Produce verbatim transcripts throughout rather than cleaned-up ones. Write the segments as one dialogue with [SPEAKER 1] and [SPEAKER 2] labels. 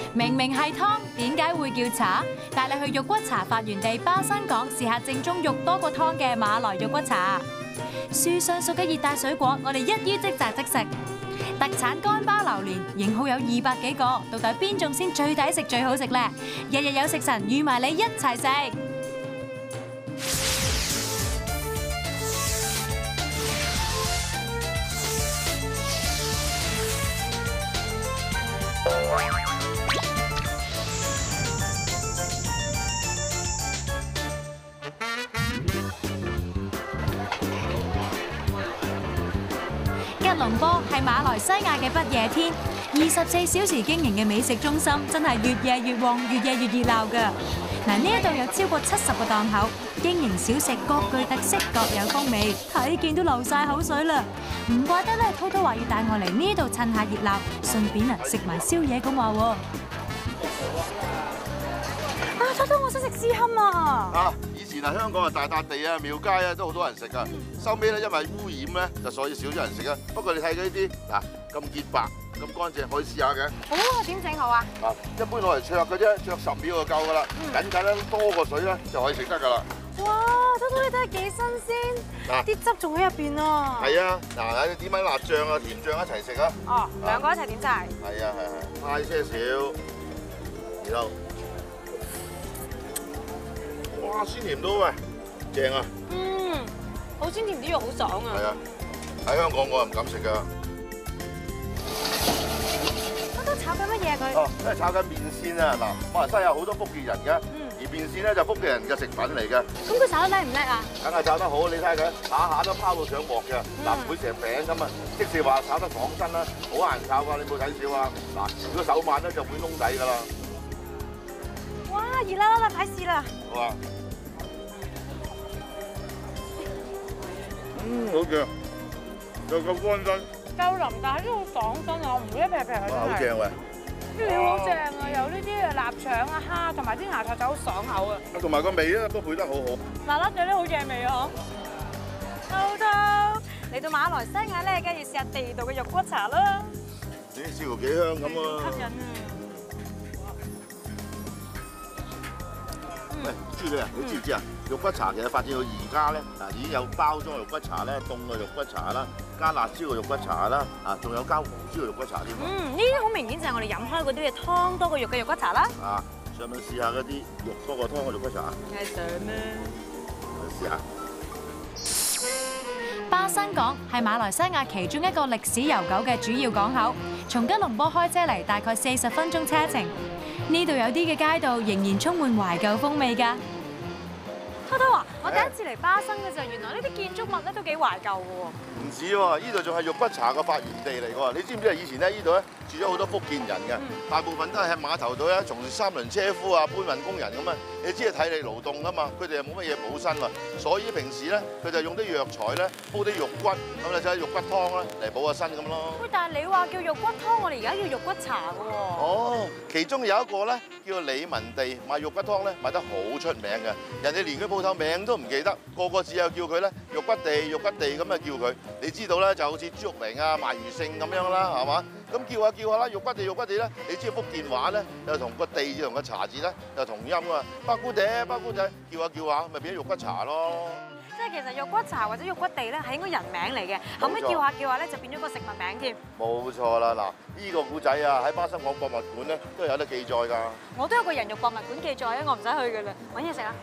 [SPEAKER 1] 明明係湯，點解會叫茶？帶你去肉骨茶發源地巴生港，試下正宗肉多過湯嘅馬來肉骨茶。樹上熟嘅熱帶水果，我哋一於即摘即食。特產乾巴榴蓮，型號有二百幾個，到底邊種先最抵食最好食呢？日日有食神預埋你一齊食。吉隆坡係馬來西亞嘅不夜天，二十四小時經營嘅美食中心，真係越夜越旺，越夜越熱鬧㗎。嗱，呢一度有超過七十個檔口，經營小食各具特色，各有風味，睇見都流晒口水啦。唔怪得咧，滔滔話要帶我嚟呢度趁下熱鬧，順便啊食埋宵夜咁話喎。啊，滔滔，我想食絲堪啊！
[SPEAKER 2] 啊！以前啊，香港啊大笪地啊，廟街啊都好多人食噶。收尾咧，因為污染咧，就所以少咗人食啊。不過你睇佢呢啲嗱咁潔白、咁乾淨，可以試下嘅。
[SPEAKER 1] 好啊，點整好啊？
[SPEAKER 2] 啊，一般攞嚟灼嘅啫，灼十秒就夠噶啦。緊緊咧多個水咧就可以食得噶啦。
[SPEAKER 1] 哇，滔滔你睇下幾新鮮，
[SPEAKER 2] 嗱，
[SPEAKER 1] 啲汁仲喺入邊啊！
[SPEAKER 2] 係啊，嗱，你點解辣醬啊、甜醬一齊食啊？
[SPEAKER 1] 哦，兩個一齊點晒。
[SPEAKER 2] 係啊係係，嗌些少，然後。哇！鮮甜到喂，正啊！
[SPEAKER 1] 嗯，好鮮甜，啲肉好爽啊！
[SPEAKER 2] 係啊，喺香港我又唔敢食㗎。
[SPEAKER 1] 我都炒緊乜嘢佢？
[SPEAKER 2] 哦，都係炒緊麵線啊！嗱，馬來西亞好多福建人嘅，而麵線咧就福建人嘅食品嚟嘅。
[SPEAKER 1] 咁佢炒得叻唔叻啊？
[SPEAKER 2] 梗係炒得好，你睇下佢下下都拋到上鑊嘅，嗱唔會成餅咁啊！即是話炒得爽身啦，好難炒㗎，你冇睇少啊！嗱，如果手慢咧就會燶底㗎啦。
[SPEAKER 1] 哇！熱辣辣啦，快試啦！
[SPEAKER 2] 好啊！嗯，好正，又夠乾身，
[SPEAKER 1] 夠腍，但係都好爽身啊！我唔會一劈劈啊，真係。
[SPEAKER 2] 好正喂！
[SPEAKER 1] 啲料好正啊，有呢啲臘腸啊、蝦同埋啲芽菜就好爽口啊！
[SPEAKER 2] 同埋個味咧都配得好好。
[SPEAKER 1] 辣辣地咧好正味啊！滔滔嚟到馬來西亞咧，梗係要試下地道嘅肉骨茶啦！
[SPEAKER 2] 咦，似乎幾香咁啊！
[SPEAKER 1] 吸引啊！
[SPEAKER 2] 喂，朱女啊，你知唔知啊？肉骨茶其實發展到而家咧，嗱已經有包裝肉骨茶咧、凍嘅肉骨茶啦、加辣椒嘅肉骨茶啦，啊仲有加胡椒嘅肉骨茶添。嗯，
[SPEAKER 1] 呢啲好明顯就係我哋飲開嗰啲嘅湯多過肉嘅肉骨茶啦。
[SPEAKER 2] 啊，上面試下嗰啲肉多過湯嘅肉骨茶。
[SPEAKER 1] 梗係想咩？
[SPEAKER 2] 試下。
[SPEAKER 1] 巴生港係馬來西亞其中一個歷史悠久嘅主要港口，從吉隆坡開車嚟大概四十分鐘車程。呢度有啲嘅街道仍然充滿懷舊風味㗎。滔滔啊，我第一次嚟巴生嘅時候，原來呢啲建築物咧都幾懷舊嘅喎。
[SPEAKER 2] 唔止喎，呢度仲係肉骨茶嘅發源地嚟㗎喎。你知唔知啊？以前咧呢度咧住咗好多福建人嘅，大部分都係喺碼頭度咧從事三輪車夫啊、搬運工人咁啊。你知係體力勞動㗎嘛，佢哋又冇乜嘢補身喎，所以平時咧佢就用啲藥材咧煲啲肉骨，咁咧就係肉骨湯啦嚟補下身咁咯。
[SPEAKER 1] 喂，但係你話叫肉骨湯，我哋而家叫肉骨茶嘅喎。
[SPEAKER 2] 哦，其中有一個咧叫做李文地賣肉骨湯咧賣得好出名嘅，人哋連佢鋪頭名都唔記得，個個只有叫佢咧肉骨地、肉骨地咁啊叫佢。你知道咧就好似朱玉明啊、賣魚勝咁樣啦，係嘛？咁叫下叫下啦，肉骨地肉骨地咧，你知道福建話咧又同個地字同個茶字咧又同音啊，北姑嗲北姑仔，叫下叫下咪變咗肉骨茶咯。
[SPEAKER 1] 即係其實肉骨茶或者肉骨地咧係應該人名嚟嘅，後尾叫下叫下咧就變咗個食物名添。
[SPEAKER 2] 冇錯啦，嗱，呢個古仔啊喺巴生港博物館咧都有得記載㗎。
[SPEAKER 1] 我都有個人肉博物館記載啊，我唔使去㗎啦，揾嘢食啊！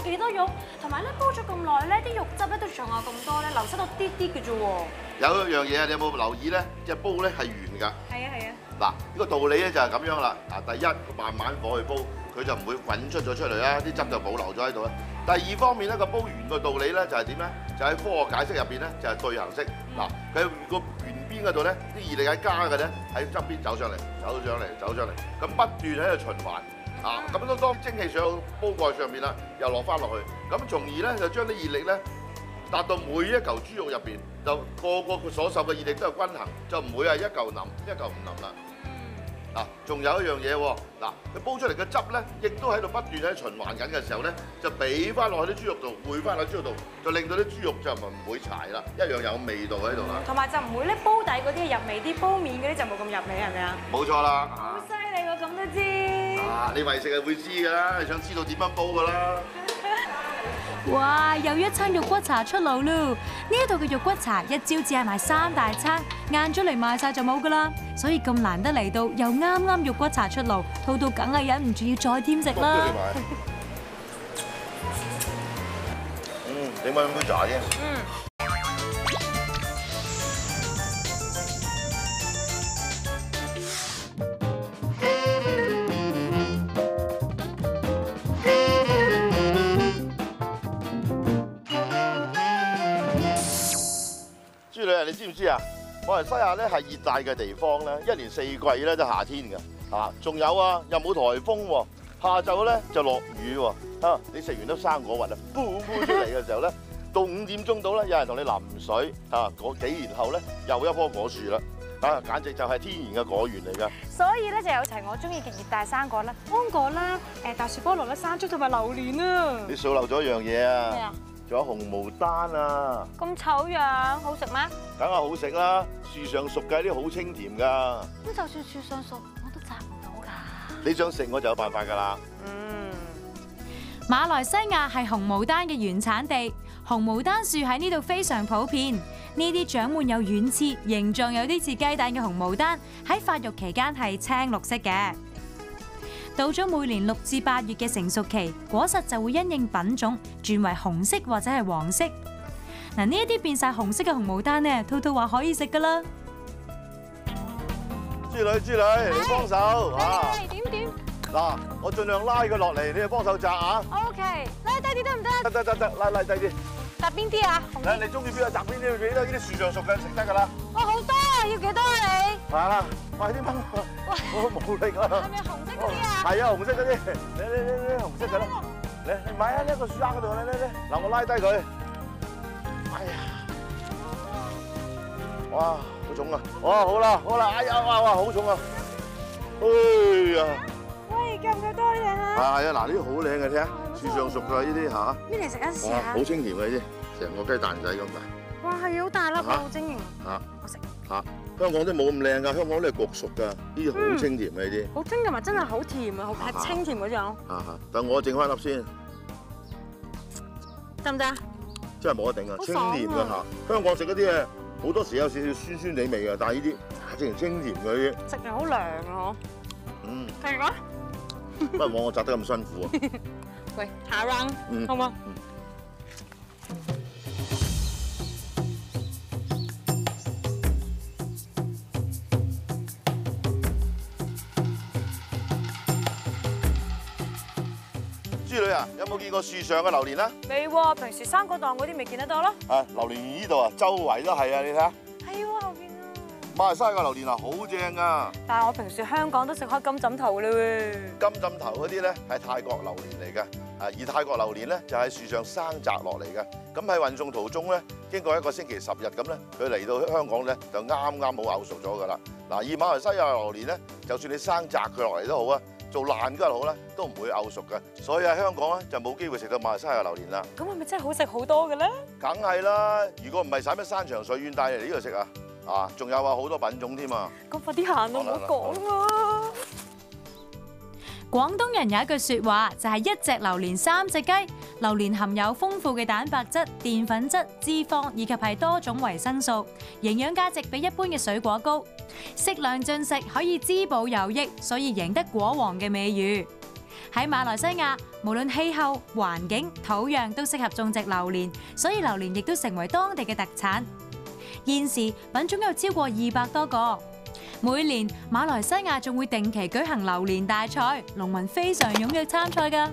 [SPEAKER 3] 幾多肉，同埋咧煲咗咁耐咧，啲肉汁咧都仲有咁多咧，流失到啲啲嘅啫喎。
[SPEAKER 2] 有一樣嘢啊，你有冇留意咧？隻煲咧係圓㗎。
[SPEAKER 3] 係啊係啊。
[SPEAKER 2] 嗱，呢個道理咧就係咁樣啦。嗱，第一慢慢火去煲，佢就唔會滾出咗出嚟啦，啲汁就保留咗喺度啦。第二方面咧，個煲圓個道理咧就係點咧？就喺科學解釋入邊咧就係對行式。嗱，佢個圓邊嗰度咧啲熱力係加嘅咧，喺側邊走上嚟，走上嚟，走上嚟，咁不斷喺度循環。啊，咁都當蒸氣上到煲蓋上面啦，又落翻落去，咁從而咧就將啲熱力咧達到每一嚿豬肉入邊，就個個佢所受嘅熱力都係均衡，就唔會係一嚿腍一嚿唔腍啦。嗱，仲有一樣嘢喎，嗱，佢煲出嚟嘅汁咧，亦都喺度不斷喺循環緊嘅時候咧，就俾翻落去啲豬肉度，燴翻落豬肉度，就令到啲豬肉就唔會柴啦，一樣有味道喺度啦。
[SPEAKER 3] 同埋就唔會咧煲底嗰啲入味啲，煲面嗰啲就冇咁入味，係咪啊？
[SPEAKER 2] 冇錯啦。
[SPEAKER 3] 好犀利喎，咁都知。
[SPEAKER 2] 啊，你為食係會知㗎啦，你想知道點樣煲㗎啦。
[SPEAKER 1] 哇！又一餐肉骨茶出爐咯！呢一度嘅肉骨茶一朝只係賣三大餐，晏咗嚟賣晒就冇噶啦。所以咁難得嚟到，又啱啱肉骨茶出爐，兔兔梗係忍唔住要再添食啦。
[SPEAKER 2] 嗯，點解飲杯茶啫？
[SPEAKER 3] 嗯。
[SPEAKER 2] 豬女啊，你知唔知啊？馬來西亞咧係熱帶嘅地方咧，一年四季咧都夏天㗎，啊，仲有啊，又冇颱風喎，下晝咧就落雨喎，啊，你食完粒生果核啊，噗噗出嚟嘅時候咧，到五點鐘到咧，有人同你淋水，啊，嗰幾年後咧又一棵果樹啦，啊，簡直就係天然嘅果園嚟㗎。
[SPEAKER 3] 所以咧就有齊我中意嘅熱帶生果啦，芒果啦，誒大樹菠蘿啦、山竹同埋榴蓮啊。
[SPEAKER 2] 你數漏咗一樣嘢啊！
[SPEAKER 3] 咩啊？
[SPEAKER 2] 仲有紅毛丹啊！
[SPEAKER 3] 咁醜樣，好食咩？
[SPEAKER 2] 梗係好食啦，樹上熟嘅啲好清甜㗎。
[SPEAKER 3] 咁就算樹上熟，我都摘唔到㗎。
[SPEAKER 2] 你想食我就有辦法㗎啦。
[SPEAKER 3] 嗯。
[SPEAKER 1] 馬來西亞係紅毛丹嘅原產地，紅毛丹樹喺呢度非常普遍。呢啲長滿有軟刺、形狀有啲似雞蛋嘅紅毛丹，喺發育期間係青綠色嘅。到咗每年六至八月嘅成熟期，果實就會因應品種轉為紅色或者係黃色。嗱，呢一啲變晒紅色嘅紅毛丹呢，兔兔話可以食㗎啦。
[SPEAKER 2] 豬女，豬女，你幫手啊！
[SPEAKER 3] 點點？
[SPEAKER 2] 嗱，我盡量拉佢落嚟，你就幫手摘啊
[SPEAKER 3] O K， 拉低啲得唔得？
[SPEAKER 2] 得得得得，拉拉低啲。
[SPEAKER 3] 摘邊啲啊？紅
[SPEAKER 2] 睇你中意邊個摘邊啲，俾得呢啲樹上熟嘅食得㗎啦。
[SPEAKER 3] 哇，好多啊！要幾多啊你？
[SPEAKER 2] 係啦，快啲掹！我冇力啊！
[SPEAKER 3] 係咪紅色嗰啲啊？
[SPEAKER 2] 係啊，紅色嗰啲，你你你你紅色㗎啦，你你買喺呢個樹丫嗰度，你你你，嗱我拉低佢。哎呀，哇，好重啊！哇，好啦好啦，哎呀哇哇，好重啊！哎呀，
[SPEAKER 3] 喂，夠唔夠多嘢啊？
[SPEAKER 2] 係啊，嗱呢啲好靚嘅，睇下樹上熟㗎呢啲嚇。
[SPEAKER 3] 邊嚟食一試
[SPEAKER 2] 哇，
[SPEAKER 3] 下？
[SPEAKER 2] 好清甜嘅呢啲，成個雞蛋仔咁㗎。
[SPEAKER 3] 哇，係好大粒，好晶瑩。
[SPEAKER 2] 嚇
[SPEAKER 3] 我食。
[SPEAKER 2] 嚇，香港啲冇咁靚㗎，香港啲係焗熟㗎，呢啲好清甜嘅呢啲。
[SPEAKER 3] 好清同埋真係好甜啊，好係清甜嗰種。
[SPEAKER 2] 嚇嚇，等我整翻粒先。
[SPEAKER 3] 得唔得啊？
[SPEAKER 2] 真係冇得頂啊！清
[SPEAKER 3] 好爽啊
[SPEAKER 2] 甜㗎嚇，香港食嗰啲誒好多時有少少酸酸地味嘅，但係呢啲淨係清甜嘅呢啲。
[SPEAKER 3] 食又好涼啊，嗬。
[SPEAKER 2] 嗯。
[SPEAKER 3] 係講。
[SPEAKER 2] 不過我摘得咁辛苦啊！
[SPEAKER 3] 喂，下 round，
[SPEAKER 2] 嗯
[SPEAKER 3] 好冇？
[SPEAKER 2] 豬女啊，有冇見過樹上嘅榴蓮啊？
[SPEAKER 3] 未喎，平時生果檔嗰啲咪見得多咯。
[SPEAKER 2] 啊，榴蓮園呢度啊，周圍都係啊，你睇下。
[SPEAKER 3] 係喎，後邊啊。
[SPEAKER 2] 馬來西亞嘅榴蓮啊，好正啊！
[SPEAKER 3] 但係我平時香港都食開金枕頭啦喎。
[SPEAKER 2] 金枕頭嗰啲咧係泰國榴蓮嚟嘅，啊而泰國榴蓮咧就喺樹上生摘落嚟嘅。咁喺運送途中咧，經過一個星期十日咁咧，佢嚟到香港咧就啱啱好咬熟咗㗎啦。嗱，而馬來西亞榴蓮咧，就算你生摘佢落嚟都好啊，做爛嗰日好咧，都唔會咬熟嘅。所以喺香港咧就冇機會食到馬來西亞榴蓮啦。
[SPEAKER 3] 咁係咪真係好食好多嘅咧？
[SPEAKER 2] 梗係啦，如果唔係使乜山長水遠帶嚟呢度食啊？啊，仲有啊好多品種添啊！
[SPEAKER 3] 咁快啲行啊，唔好講啊！
[SPEAKER 1] 廣東人有一句説話，就係一隻榴蓮三隻雞。榴蓮含有豐富嘅蛋白質、澱粉質、脂肪以及係多種維生素，營養價值比一般嘅水果高。適量進食可以滋補有益，所以贏得果王嘅美譽。 喺馬來西亞，無論氣候、環境、土壤都適合種植榴蓮，所以榴蓮亦都成為當地嘅特產。現時品種有超過二百多個。每年馬來西亞仲會定期舉行榴蓮大賽，農民非常踴躍參賽㗎。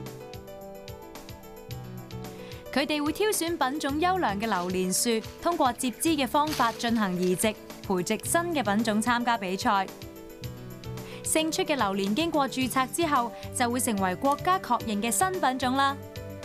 [SPEAKER 1] 佢哋會挑選品種優良嘅榴蓮樹，通過接枝嘅方法進行移植，培植新嘅品種參加比賽。勝出嘅榴蓮經過註冊之後，就會成為國家確認嘅新品種啦。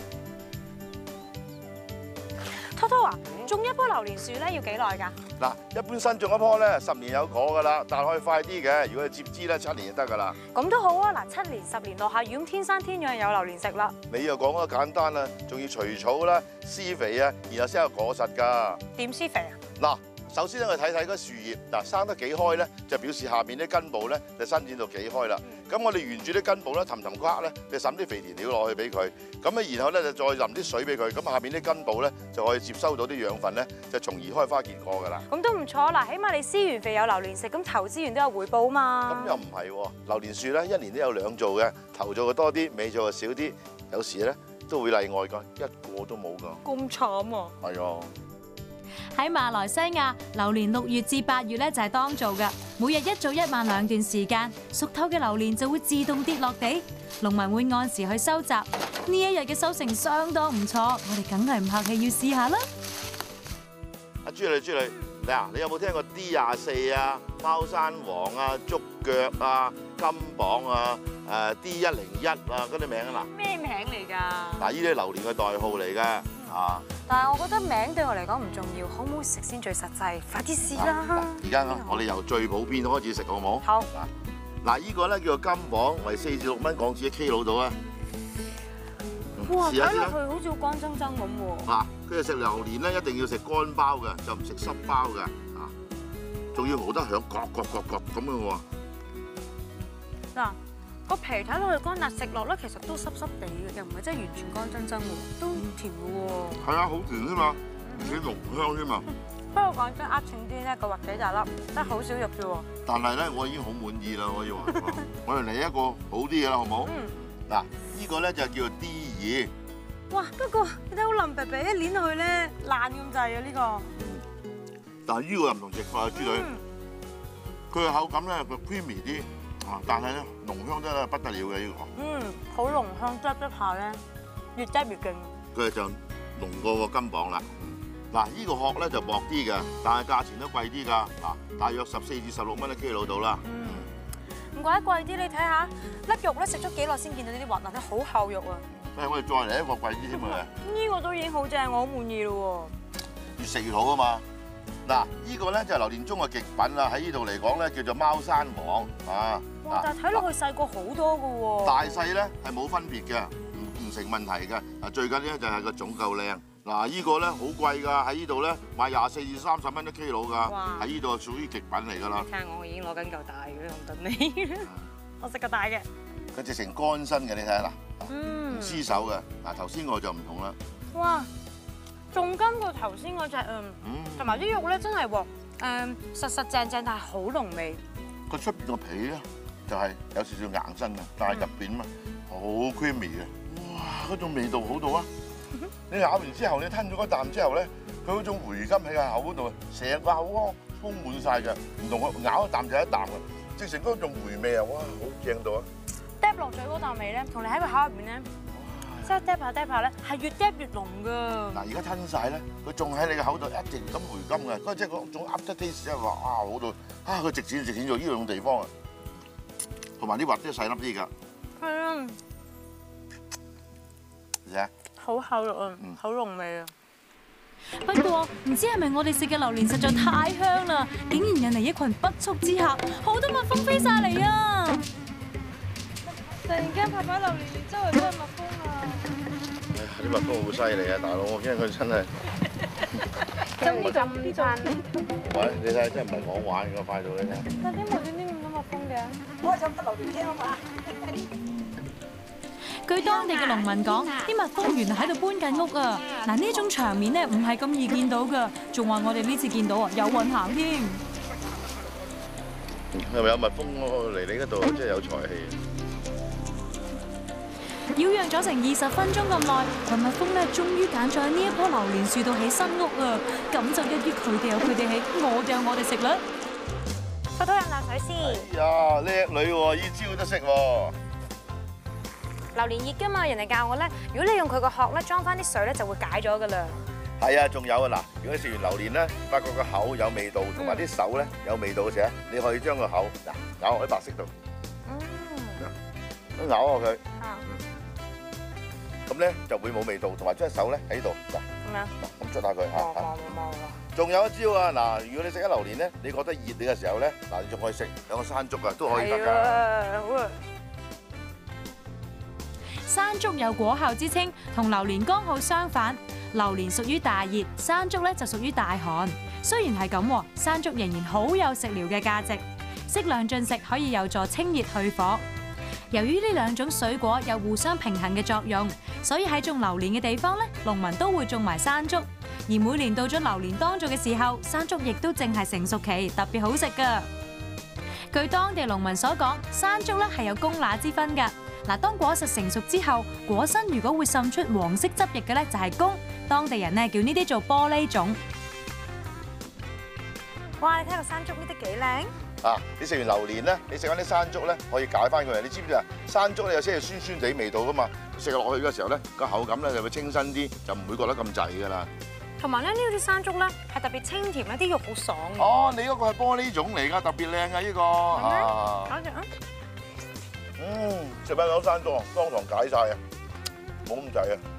[SPEAKER 3] 滔滔啊，種一棵榴蓮樹咧要幾耐㗎？
[SPEAKER 2] 嗱，一般新種一棵咧，十年有果㗎啦，但可以快啲嘅。如果係接枝咧，七年就得㗎啦。
[SPEAKER 3] 咁都好啊！嗱，七年十年落下雨，咁天生天養有榴蓮食啦。
[SPEAKER 2] 你又講得簡單啦，仲要除草啦、施肥啊，然後先有果實㗎。
[SPEAKER 3] 點施肥啊？
[SPEAKER 2] 嗱。首先咧，我睇睇嗰樹葉，嗱生得幾開咧，就表示下面啲根部咧就伸展到幾開啦。咁我哋沿住啲根部咧，氹氹框咧，就揼啲肥田料落去俾佢。咁咧，然後咧就再淋啲水俾佢。咁下面啲根部咧就可以接收到啲養分咧，就從而開花結果㗎啦。
[SPEAKER 3] 咁都唔錯啦，起碼你施完肥有榴蓮食，咁投資完都有回報嘛。
[SPEAKER 2] 咁又唔係喎，榴蓮樹咧一年都有兩做嘅，頭做嘅多啲，尾做嘅少啲。有時咧都會例外㗎，一個都冇㗎。
[SPEAKER 3] 咁慘啊！
[SPEAKER 2] 係啊。
[SPEAKER 1] 喺馬來西亞，榴蓮六月至八月咧就係當造嘅，每日一早一晚兩段時間，熟透嘅榴蓮就會自動跌落地，農民會按時去收集。呢一日嘅收成相當唔錯，我哋梗係唔客氣要試下啦。
[SPEAKER 2] 阿朱莉，朱莉，嗱，你有冇聽過 D 廿四啊、貓山王啊、竹腳啊、金榜啊、誒 D 一零一啊嗰啲名啊嗱？
[SPEAKER 3] 咩名嚟㗎？
[SPEAKER 2] 嗱，呢啲係榴蓮嘅代號嚟嘅啊。但
[SPEAKER 3] 係我覺得名對我嚟講唔重要，好唔好食先最實際。快啲試啦！
[SPEAKER 2] 而家我哋由最普遍開始食好唔好？
[SPEAKER 3] 好。
[SPEAKER 2] 嗱，呢個咧叫做金榜，為四至六蚊港紙一 K 佬到啊！
[SPEAKER 3] 哇，睇落去好似好乾爭爭咁喎。
[SPEAKER 2] 嗱，佢哋食榴蓮咧，一定要食乾包嘅，就唔食濕包嘅啊！仲要冇得響，割割割割咁嘅喎。嗱，
[SPEAKER 3] 個皮睇落去乾，但食落咧其實都濕濕地嘅，又唔係真係完全乾爭爭喎，都甜嘅喎。
[SPEAKER 2] 係啊，好甜啫嘛，而且濃香啫嘛。
[SPEAKER 3] 不過講真，呃稱啲咧，個核幾大粒，得好少肉啫喎。
[SPEAKER 2] 但係咧，我已經好滿意啦，可以話。我哋嚟一個好啲嘅啦，好唔好？嗯。嗱，呢個咧就叫做 D 二。
[SPEAKER 3] 哇，不過你睇好腍皮皮，一攣落去咧爛咁滯啊！呢個。
[SPEAKER 2] 但係呢個又唔同食法啊，豬女。佢嘅口感咧，佢 creamy 啲。啊！但係咧，濃香真係不得了嘅呢個。嗯，
[SPEAKER 3] 好濃香，汁汁下咧，越汁越勁。
[SPEAKER 2] 佢就濃過個金榜啦。嗱，呢個殼咧就薄啲嘅，但係價錢都貴啲㗎。嗱，大約十四至十六蚊一 K 佬到啦。
[SPEAKER 3] 嗯，唔怪得貴啲，你睇下粒肉咧，食咗幾耐先見到呢啲滑嗱，好厚肉啊！
[SPEAKER 2] 誒，我哋再嚟一個貴啲添啊！
[SPEAKER 3] 呢個都已經好正，我好滿意咯喎。
[SPEAKER 2] 越食越好啊嘛！嗱，呢個咧就係榴蓮中嘅極品啦，喺呢度嚟講咧叫做貓山王啊！
[SPEAKER 3] 哇！但係睇落去細個好多㗎喎。
[SPEAKER 2] 大細咧係冇分別嘅，唔唔成問題嘅。嗱，最緊要咧就係個種夠靚。嗱，呢個咧好貴㗎，喺呢度咧賣廿四至三十蚊一 K 佬㗎。喺呢度係屬於極品嚟㗎啦。
[SPEAKER 3] 睇下我已經攞緊嚿大嘅，我等你。我食個大嘅。
[SPEAKER 2] 佢直情乾身嘅，你睇下嗱，唔黐手嘅。嗱，頭先我就唔同啦。哇！
[SPEAKER 3] 仲甘過頭先嗰隻嗯，同埋啲肉咧真係喎，誒實實正正，但係好濃味。
[SPEAKER 2] 個出邊個皮咧就係有少少硬身嘅，但係入邊嘛好 creamy 嘅。哇！嗰種味道好到啊！你咬完之後，你吞咗嗰啖之後咧，佢嗰種回甘喺個口嗰度，成個口腔充滿晒嘅，唔同我咬一啖就一啖嘅，直情嗰種回味啊！哇，好正到啊！
[SPEAKER 3] 嗒落嘴嗰啖味咧，同你喺個口入邊咧，即係嗒下嗒下咧，係越嗒越濃㗎。嗱，
[SPEAKER 2] 而家吞晒咧，佢仲喺你個口度一直咁回甘嘅，嗰即係嗰種 after taste 咧話啊好到啊，佢直剪直剪到呢兩地方啊，同埋啲核都細粒啲㗎。係啊。嚟啊！
[SPEAKER 3] 好厚肉啊，好濃味啊！
[SPEAKER 1] 不過唔知係咪我哋食嘅榴蓮實在太香啦，竟然引嚟一群不速之客，好多蜜蜂飛晒嚟啊！
[SPEAKER 3] 突然間拍擺榴蓮，周圍都係蜜蜂啊！
[SPEAKER 2] 唉，啲蜜蜂好犀利啊，大佬，我驚佢真係
[SPEAKER 3] 中意咁餐。
[SPEAKER 2] 喂，你睇真係唔係講玩㗎，快到你睇。
[SPEAKER 3] 但點無端端咁多蜜蜂嘅？我係想得榴蓮聽啊嘛！
[SPEAKER 1] 據當地嘅農民講，啲蜜蜂原來喺度搬緊屋啊！嗱，呢種場面咧唔係咁易見到㗎，仲話我哋呢次見到啊，有運行添。
[SPEAKER 2] 係咪有蜜蜂嚟你嗰度？真係有財氣。
[SPEAKER 1] 擾攘咗成二十分鐘咁耐，林蜜蜂咧終於揀咗喺呢一棵榴蓮樹度起新屋啊！咁就一於佢哋有佢哋起，我哋有我哋食啦。
[SPEAKER 3] 我都飲啖水先。
[SPEAKER 2] 哎呀，叻女喎，呢招都識喎。
[SPEAKER 3] 榴蓮熱㗎嘛，人哋教我咧，如果你用佢個殼咧裝翻啲水咧，就會解咗㗎啦。
[SPEAKER 2] 係啊，仲有啊嗱，如果你食完榴蓮咧，發覺個口有味道，同埋啲手咧有味道嘅時候，你可以將個口嗱咬落喺白色度，
[SPEAKER 3] 嗯，
[SPEAKER 2] 咬落佢，
[SPEAKER 3] 啊，
[SPEAKER 2] 咁咧就會冇味道，同埋將手咧喺度嗱
[SPEAKER 3] 咁樣，
[SPEAKER 2] 嗱咁捽下佢
[SPEAKER 3] 望
[SPEAKER 2] 嚇。
[SPEAKER 3] 望望望。
[SPEAKER 2] 仲有一招啊嗱，如果你食緊榴蓮咧，你覺得熱你嘅時候咧，嗱你仲可以食兩個山竹啊，都可以得㗎。
[SPEAKER 3] 係啊，
[SPEAKER 1] 山竹有果後之稱，同榴蓮剛好相反。榴蓮屬於大熱，山竹咧就屬於大寒。雖然係咁，山竹仍然好有食療嘅價值，適量進食可以有助清熱去火。由於呢兩種水果有互相平衡嘅作用，所以喺種榴蓮嘅地方咧，農民都會種埋山竹。而每年到咗榴蓮當造嘅時候，山竹亦都正係成熟期，特別好食㗎。據當地農民所講，山竹咧係有公乸之分㗎。嗱，當果實成熟之後，果身如果會滲出黃色汁液嘅咧，就係公。當地人咧叫呢啲做玻璃種。
[SPEAKER 3] 哇！你睇個山竹呢啲幾靚。
[SPEAKER 2] 啊！你食完榴蓮咧，你食翻啲山竹咧，可以解翻佢。你知唔知啊？山竹咧有些係酸酸地味道噶嘛，食落去嘅時候咧，個口感咧就會清新啲，就唔會覺得咁滯噶啦。
[SPEAKER 3] 同埋咧，呢啲山竹咧係特別清甜，一啲肉好爽嘅。
[SPEAKER 2] 哦，你嗰個係玻璃種嚟㗎，特別靚啊！呢個啊，
[SPEAKER 3] 搞住啊！
[SPEAKER 2] 嗯，食翻兩山竹，當堂解晒啊，冇咁滯啊！